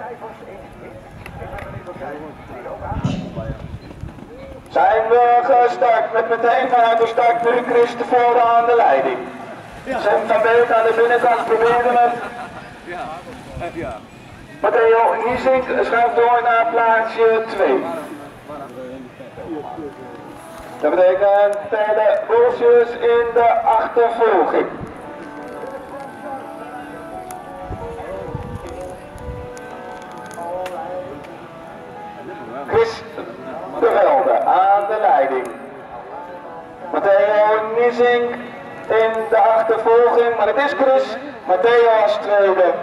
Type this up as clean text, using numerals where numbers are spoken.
Zijn we gestart met meteen vanuit de start nu Chris de Velde aan de leiding. Zijn van Beek aan de binnenkant proberen het. Matea Niessink schuift door naar plaatsje 2. Dat betekent Pelle Bolsius in de achtervolging. Chris de Velde aan de leiding. Matea Niessink in de achtervolging, maar het is Chris. Matea als tweede.